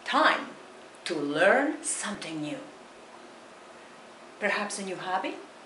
time to learn something new. Perhaps a new hobby?